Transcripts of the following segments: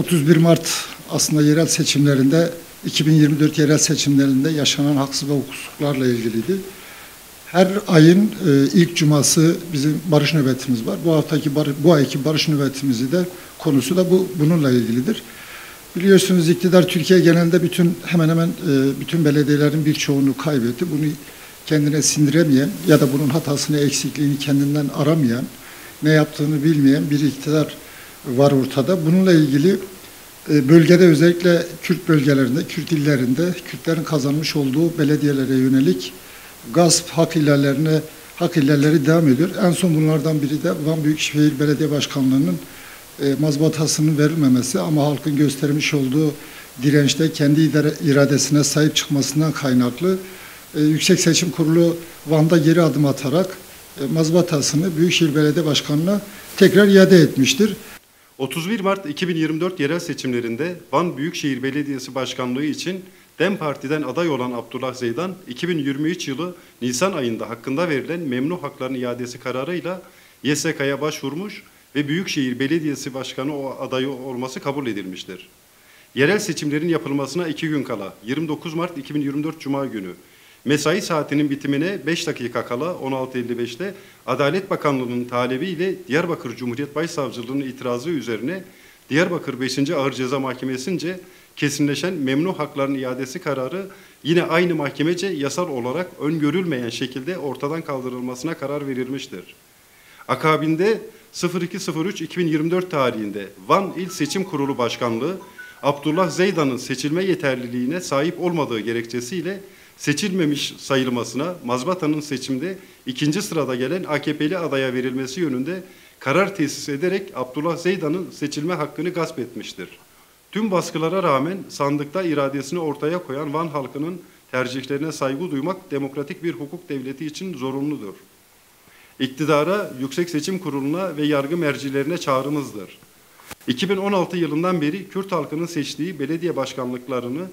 31 Mart aslında yerel seçimlerinde 2024 yerel seçimlerinde yaşanan haksız ve hukuksuzluklarla ilgiliydi. Her ayın ilk cuması bizim barış nöbetimiz var. Bu ayki barış nöbetimizi de konusu da bununla ilgilidir. Biliyorsunuz iktidar Türkiye genelinde hemen hemen bütün belediyelerin birçoğunu kaybetti. Bunu kendine sindiremeyen ya da bunun hatasını, eksikliğini kendinden aramayan, ne yaptığını bilmeyen bir iktidar var ortada. Bununla ilgili bölgede özellikle Kürt bölgelerinde, Kürt illerinde Kürtlerin kazanmış olduğu belediyelere yönelik gasp, hak ihlalleri devam ediyor. En son bunlardan biri de Van Büyükşehir Belediye Başkanlığı'nın mazbatasının verilmemesi ama halkın göstermiş olduğu dirençte kendi iradesine sahip çıkmasından kaynaklı Yüksek Seçim Kurulu Van'da geri adım atarak mazbatasını Büyükşehir Belediye Başkanı'na tekrar iade etmiştir. 31 Mart 2024 yerel seçimlerinde Van Büyükşehir Belediyesi Başkanlığı için DEM Parti'den aday olan Abdullah Zeydan, 2023 yılı Nisan ayında hakkında verilen memnu haklarının iadesi kararıyla YSK'ya başvurmuş ve Büyükşehir Belediyesi Başkanı adayı olması kabul edilmiştir. Yerel seçimlerin yapılmasına 2 gün kala 29 Mart 2024 Cuma günü mesai saatinin bitimine 5 dakika kala 16.55'te Adalet Bakanlığı'nın talebiyle Diyarbakır Cumhuriyet Başsavcılığı'nın itirazı üzerine Diyarbakır 5. Ağır Ceza Mahkemesi'nce kesinleşen memnu haklarının iadesi kararı yine aynı mahkemece yasal olarak öngörülmeyen şekilde ortadan kaldırılmasına karar verilmiştir. Akabinde 02.03.2024 tarihinde Van İl Seçim Kurulu Başkanlığı Abdullah Zeydan'ın seçilme yeterliliğine sahip olmadığı gerekçesiyle seçilmemiş sayılmasına, mazbatanın seçimde 2. sırada gelen AKP'li adaya verilmesi yönünde karar tesis ederek Abdullah Zeydan'ın seçilme hakkını gasp etmiştir. Tüm baskılara rağmen sandıkta iradesini ortaya koyan Van halkının tercihlerine saygı duymak demokratik bir hukuk devleti için zorunludur. İktidara, Yüksek Seçim Kurulu'na ve yargı mercilerine çağrımızdır. 2016 yılından beri Kürt halkının seçtiği belediye başkanlıklarını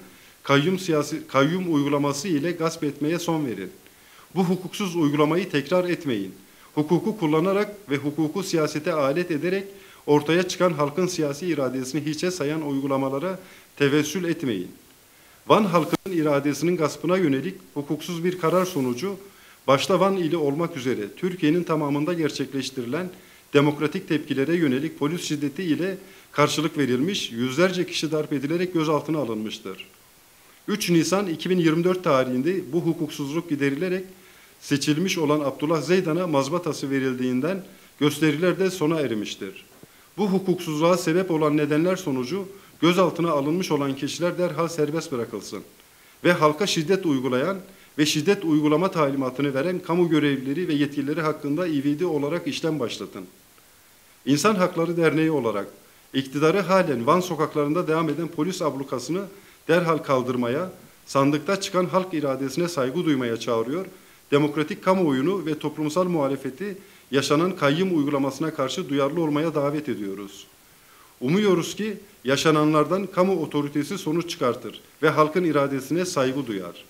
kayyum uygulaması ile gasp etmeye son verin. Bu hukuksuz uygulamayı tekrar etmeyin. Hukuku kullanarak ve hukuku siyasete alet ederek ortaya çıkan halkın siyasi iradesini hiçe sayan uygulamalara tevessül etmeyin. Van halkının iradesinin gaspına yönelik hukuksuz bir karar sonucu, başta Van ili olmak üzere Türkiye'nin tamamında gerçekleştirilen demokratik tepkilere yönelik polis şiddeti ile karşılık verilmiş, yüzlerce kişi darp edilerek gözaltına alınmıştır. 3 Nisan 2024 tarihinde bu hukuksuzluk giderilerek seçilmiş olan Abdullah Zeydan'a mazbatası verildiğinden gösteriler de sona erimiştir. Bu hukuksuzluğa sebep olan nedenler sonucu gözaltına alınmış olan kişiler derhal serbest bırakılsın ve halka şiddet uygulayan ve şiddet uygulama talimatını veren kamu görevlileri ve yetkilileri hakkında ivedi olarak işlem başlatın. İnsan Hakları Derneği olarak iktidarı halen Van sokaklarında devam eden polis ablukasını derhal kaldırmaya, sandıkta çıkan halk iradesine saygı duymaya çağırıyor, demokratik kamuoyunu ve toplumsal muhalefeti yaşanan kayyum uygulamasına karşı duyarlı olmaya davet ediyoruz. Umuyoruz ki yaşananlardan kamu otoritesi sonuç çıkartır ve halkın iradesine saygı duyar.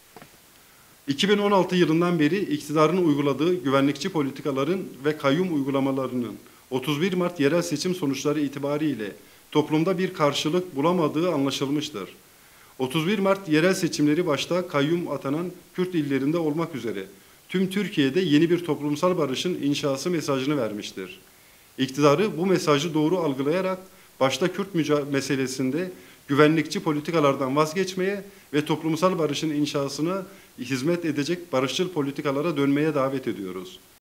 2016 yılından beri iktidarın uyguladığı güvenlikçi politikaların ve kayyum uygulamalarının 31 Mart yerel seçim sonuçları itibariyle toplumda bir karşılık bulamadığı anlaşılmıştır. 31 Mart yerel seçimleri başta kayyum atanan Kürt illerinde olmak üzere tüm Türkiye'de yeni bir toplumsal barışın inşası mesajını vermiştir. İktidarı bu mesajı doğru algılayarak başta Kürt meselesinde güvenlikçi politikalardan vazgeçmeye ve toplumsal barışın inşasına hizmet edecek barışçıl politikalara dönmeye davet ediyoruz.